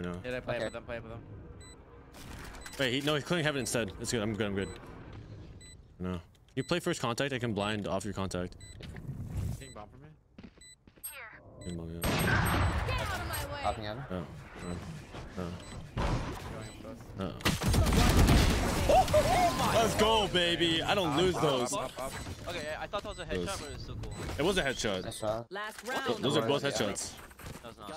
right now. Yeah, play Okay. with them, play with them. Wait, no, he's clearing heaven instead. It's good. I'm good. I'm good. No. You play first contact. I can blind off your contact. King bomb for me. Yeah. Get out of my way. Popping at him. Oh. Going up close. Let's go, baby. I don't lose those. Up. Okay, I thought that was a headshot, but it was still cool. It was a headshot. Nice shot. Last round. Those are both headshots. That was not.